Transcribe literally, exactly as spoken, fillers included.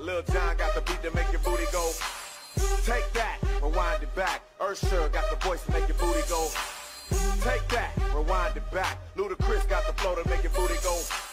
Lil Jon got the beat to make your booty go. Take that, rewind it back. Usher got the voice to make your booty go. Take that, rewind it back. Ludacris got the flow to make your booty go.